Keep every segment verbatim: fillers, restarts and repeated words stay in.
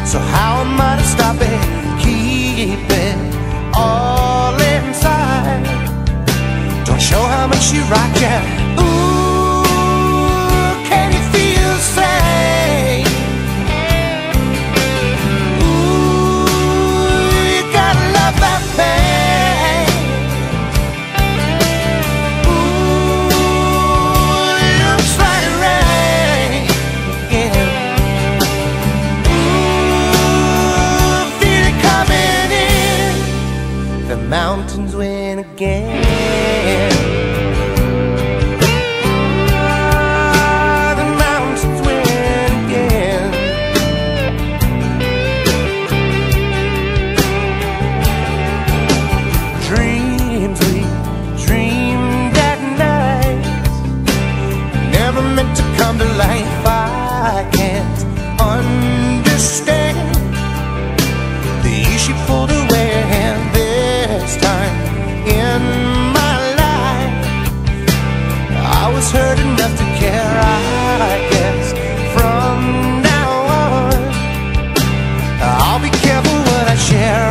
So how am I to stop it? Keep it all inside. Don't show how much you rock, yeah. Ooh, can you feel the same? Ooh, you gotta love that pain. Ooh, it looks like rain, yeah. Ooh, feel it coming in. The mountains win again. Life I can't understand. The issue pulled away, and this time in my life I was hurt enough to care. I guess from now on I'll be careful what I share.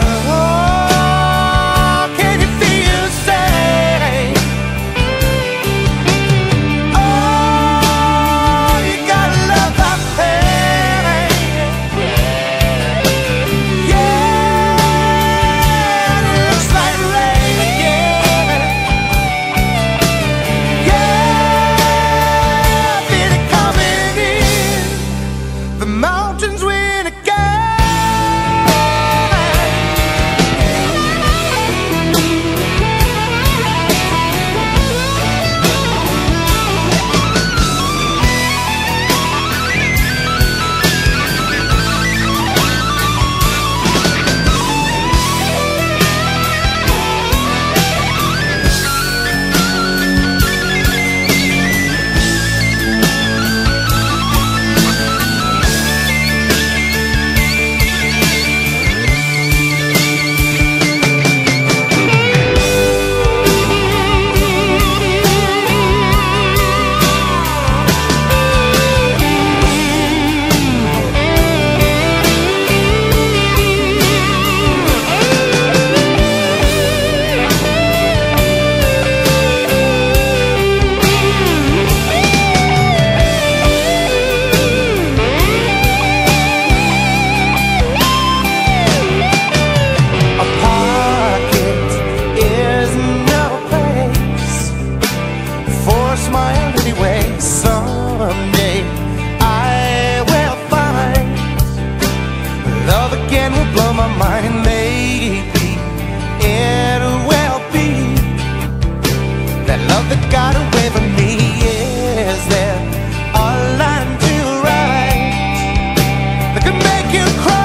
Someday I will find love again will blow my mind. Maybe it will be that love that got away from me. Is there a line to write that could make you cry?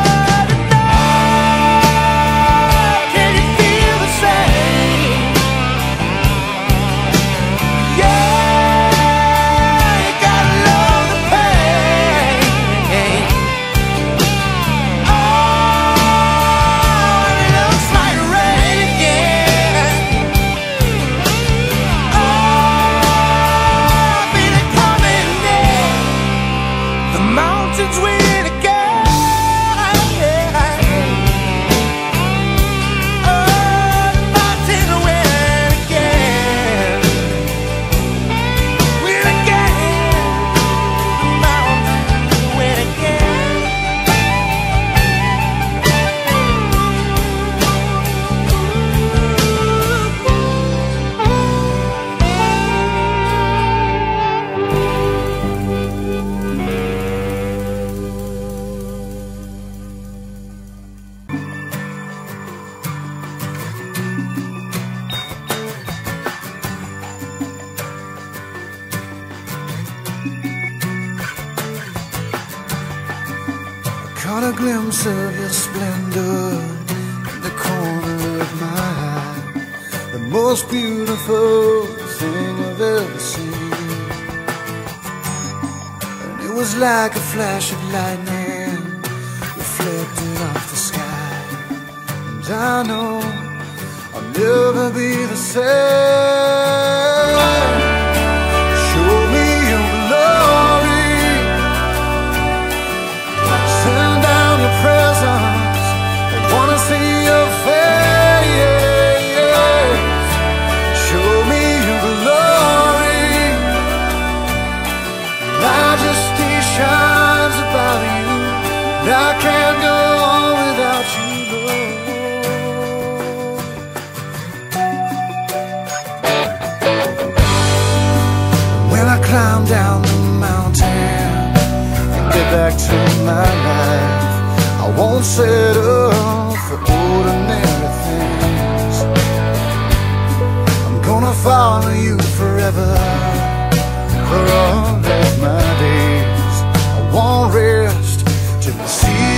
Caught a glimpse of your splendor in the corner of my eye. The most beautiful thing I've ever seen. And it was like a flash of lightning reflected off the sky. And I know I'll never be the same. Show me your glory. Send down your presence. back to my life. I won't settle for ordinary things. I'm gonna follow you forever, for all of my days. I won't rest till I see